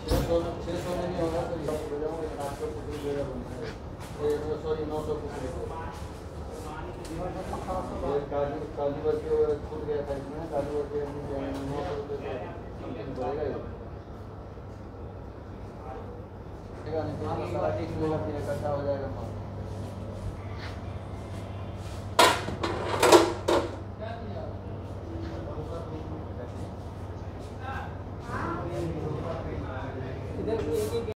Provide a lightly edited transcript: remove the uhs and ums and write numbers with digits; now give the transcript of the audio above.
600 में नहीं होगा तो ये हो जाऊंगा 800 फुट जगह बनना है। सॉरी 900 फुट काली वर्ग के छूट गया था इसमें काली वर्ग के 900 रुपये समथिंग पड़ेगा ये नहीं तो सारा ठीक मिलेगा फिर इकट्ठा हो जाएगा माल। इधर